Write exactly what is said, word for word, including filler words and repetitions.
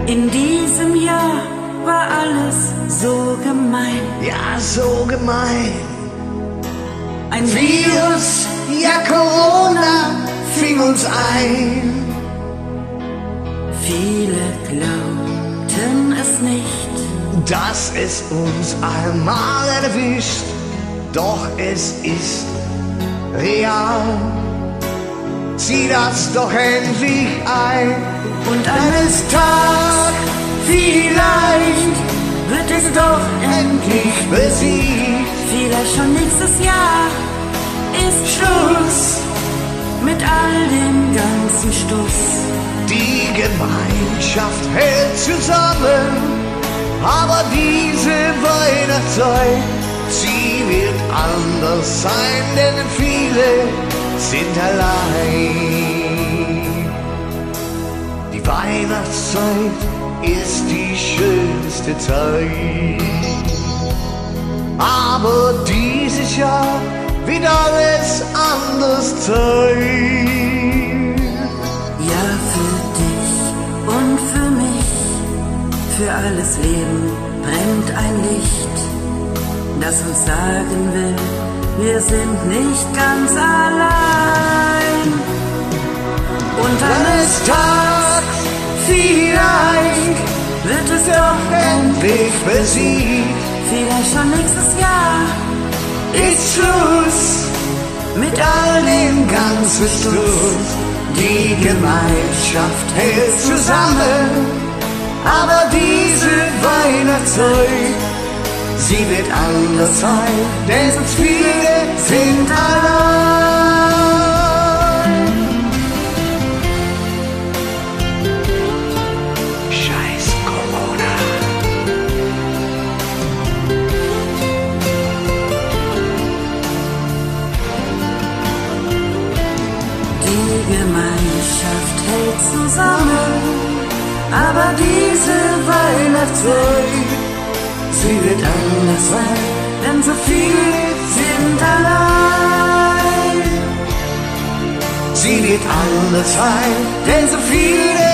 In diesem Jahr war alles so gemein. Ja, so gemein. Ein Virus, ja Corona, fing uns ein. Viele glaubten es nicht, dass es uns einmal erwischt. Doch es ist real. Sieh das doch endlich ein. und Eines Tages vielleicht wird es doch endlich besiegt. vielleicht schon nächstes Jahr ist Schluss mit all dem ganzen Stuss. Die Gemeinschaft hält zusammen, aber diese Weihnachtszeit, sie wird anders sein, denn viele sind allein. Die Weihnachtszeit ist die schönste Zeit, aber dieses Jahr wird alles anders sein. Ja, für dich und für mich, für alles Leben brennt ein Licht, das uns sagen will, wir sind nicht ganz allein. Und Eines Tages vielleicht wird es doch endlich besiegt. vielleicht schon nächstes Jahr Ist Schluss mit all dem ganzen Stuss. Die Gemeinschaft hält zusammen, aber diese Weihnachtszeit, sie wird anders sein, denn sonst viele sind allein. Scheiß Corona. Die Gemeinschaft hält zusammen, aber diese Weihnachtszeit, sie wird anders sein, denn so viele sind allein. Sie wird anders sein, denn so viele